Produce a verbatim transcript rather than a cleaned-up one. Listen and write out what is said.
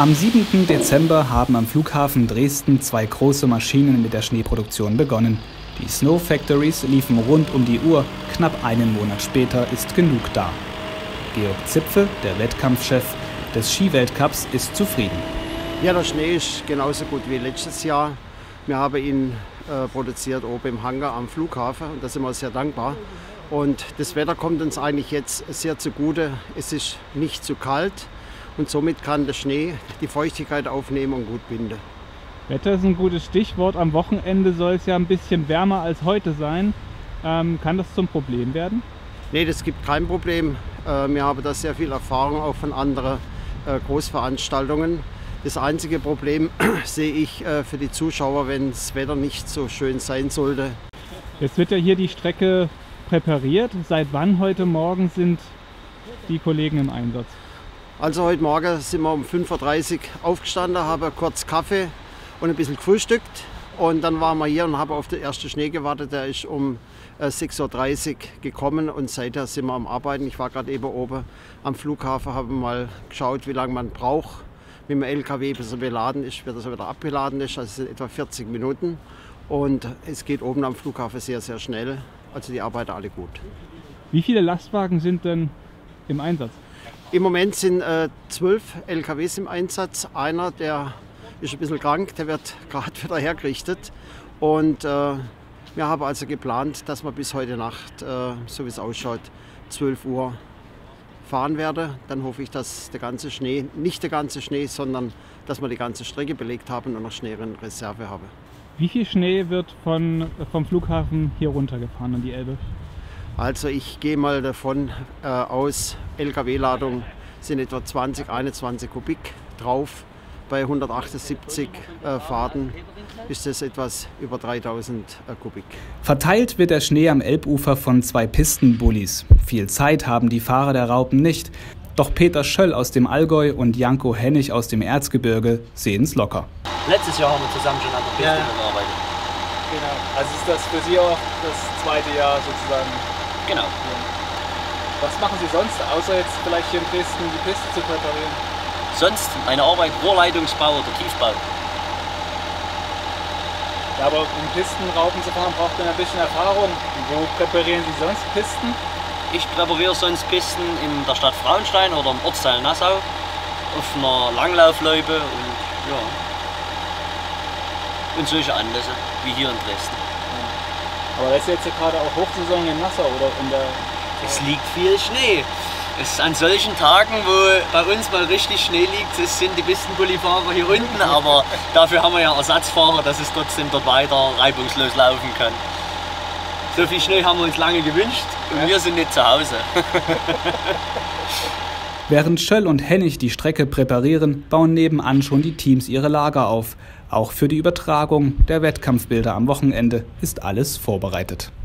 Am siebten Dezember haben am Flughafen Dresden zwei große Maschinen mit der Schneeproduktion begonnen. Die Snow Factories liefen rund um die Uhr, knapp einen Monat später ist genug da. Georg Zipfe, der Wettkampfchef des Skiweltcups, ist zufrieden. Ja, der Schnee ist genauso gut wie letztes Jahr. Wir haben ihn äh, produziert oben im Hangar am Flughafen und da sind wir sehr dankbar. Und das Wetter kommt uns eigentlich jetzt sehr zugute. Es ist nicht zu kalt und somit kann der Schnee die Feuchtigkeit aufnehmen und gut binden. Wetter ist ein gutes Stichwort. Am Wochenende soll es ja ein bisschen wärmer als heute sein. Ähm, kann das zum Problem werden? Nee, das gibt kein Problem. Äh, wir haben da sehr viel Erfahrung auch von anderen äh, Großveranstaltungen. Das einzige Problem sehe ich äh, für die Zuschauer, wenn das Wetter nicht so schön sein sollte. Jetzt wird ja hier die Strecke präpariert. Seit wann heute Morgen sind die Kollegen im Einsatz? Also heute Morgen sind wir um fünf Uhr dreißig aufgestanden, haben kurz Kaffee und ein bisschen gefrühstückt. Und dann waren wir hier und haben auf den ersten Schnee gewartet. Der ist um sechs Uhr dreißig gekommen und seither sind wir am Arbeiten. Ich war gerade eben oben am Flughafen, habe mal geschaut, wie lange man braucht. Mit dem L K W, bis er beladen ist, wird er wieder abgeladen ist. Also es sind etwa vierzig Minuten. Und es geht oben am Flughafen sehr, sehr schnell. Also die arbeiten alle gut. Wie viele Lastwagen sind denn im Einsatz? Im Moment sind äh, zwölf L K Ws im Einsatz. Einer, der ist ein bisschen krank, der wird gerade wieder hergerichtet. Und äh, wir haben also geplant, dass wir bis heute Nacht, äh, so wie es ausschaut, zwölf Uhr fahren werde. Dann hoffe ich, dass der ganze Schnee, nicht der ganze Schnee, sondern dass wir die ganze Strecke belegt haben und noch Schnee in Reserve haben. Wie viel Schnee wird von, vom Flughafen hier runtergefahren an die Elbe? Also ich gehe mal davon äh, aus, L K W-Ladung sind etwa zwanzig, einundzwanzig Kubik drauf. Bei hundertachtundsiebzig äh, Fahrten ist es etwas über dreitausend äh, Kubik. Verteilt wird der Schnee am Elbufer von zwei Pistenbullis. Viel Zeit haben die Fahrer der Raupen nicht. Doch Peter Schöll aus dem Allgäu und Janko Hennig aus dem Erzgebirge sehen es locker. Letztes Jahr haben wir zusammen schon an der Piste ja. gearbeitet. Genau. Also ist das für Sie auch das zweite Jahr sozusagen? Genau. Was machen Sie sonst, außer jetzt vielleicht hier in Dresden die Piste zu präparieren? Sonst meine Arbeit Rohrleitungsbau oder Tiefbau. Ja, aber um Pistenraupen zu fahren, braucht man ein bisschen Erfahrung. Wo präparieren Sie sonst Pisten? Ich präpariere sonst Pisten in der Stadt Frauenstein oder im Ortsteil Nassau auf einer Langlaufloipe und ja. Und solche Anlässe wie hier in Dresden. Aber das ist jetzt gerade auch Hochsaison in Nassau oder in der... Es liegt viel Schnee. Es ist an solchen Tagen, wo bei uns mal richtig Schnee liegt, das sind die Pistenbullifahrer hier unten, aber dafür haben wir ja Ersatzfahrer, dass es trotzdem dort weiter reibungslos laufen kann. So viel Schnee haben wir uns lange gewünscht und wir sind nicht zu Hause. Während Schöll und Hennig die Strecke präparieren, bauen nebenan schon die Teams ihre Lager auf. Auch für die Übertragung der Wettkampfbilder am Wochenende ist alles vorbereitet.